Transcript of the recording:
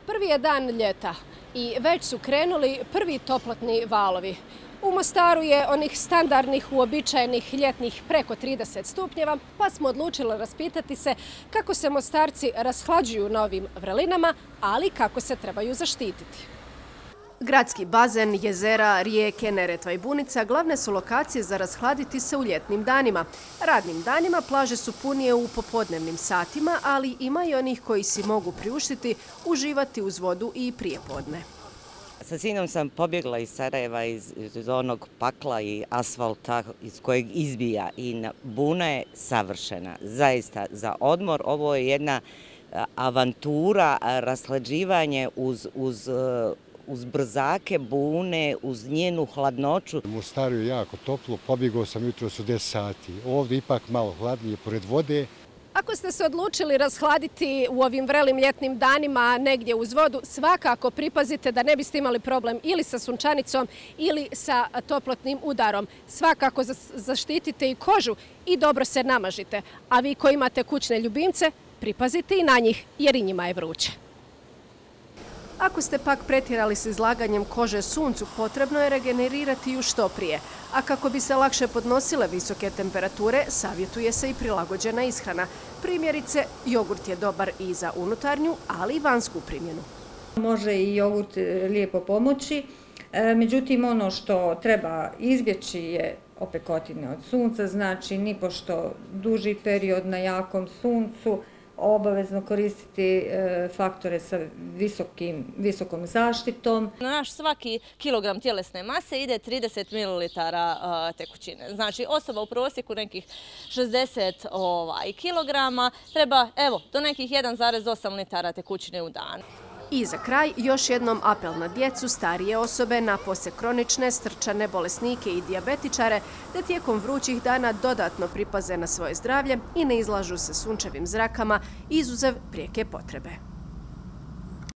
Prvi je dan ljeta i već su krenuli prvi toplotni valovi. U Mostaru je onih standardnih, uobičajenih ljetnih preko 30 stupnjeva, pa smo odlučili raspitati se kako se Mostarci rashlađuju na ovim vrelinama, ali kako se trebaju zaštititi. Gradski bazen, jezera, rijeke, Neretva i Bunica glavne su lokacije za rashladiti se u ljetnim danima. Radnim danima plaže su punije u popodnevnim satima, ali ima i onih koji si mogu priuštiti uživati uz vodu i prijepodne. Sa sinom sam pobjegla iz Sarajeva, iz onog pakla i asfalta iz kojeg izbija i buna je savršena. Zaista, za odmor ovo je jedna avantura, rashlađivanje uz brzake bune, uz njenu hladnoću. U Mostaru je jako toplo, pobjegao sam jutros u 10 sati. Ovdje ipak malo hladnije pored vode. Ako ste se odlučili rashladiti u ovim vrelim ljetnim danima negdje uz vodu, svakako pripazite da ne biste imali problem ili sa sunčanicom ili sa toplotnim udarom. Svakako zaštitite i kožu i dobro se namažite. A vi koji imate kućne ljubimce, pripazite i na njih jer i njima je vruće. Ako ste pak pretjerali s izlaganjem kože suncu, potrebno je regenerirati ju što prije. A kako bi se lakše podnosile visoke temperature, savjetuje se i prilagođena ishrana. Primjerice, jogurt je dobar i za unutarnju, ali i vanjsku primjenu. Može i jogurt lijepo pomoći, međutim ono što treba izbjeći je opekotine od sunca, znači nipošto duži period na jakom suncu, obavezno koristiti faktore sa visokom zaštitom. Na naš svaki kilogram tjelesne mase ide 30 ml tekućine. Znači osoba u prosjeku nekih 60 kilograma treba do nekih 1,8 litara tekućine u dan. I za kraj još jednom apel na djecu, starije osobe, napose kronične, strčane, bolesnike i dijabetičare, da tijekom vrućih dana dodatno pripaze na svoje zdravlje i ne izlažu se sunčevim zrakama, izuzev prijeke potrebe.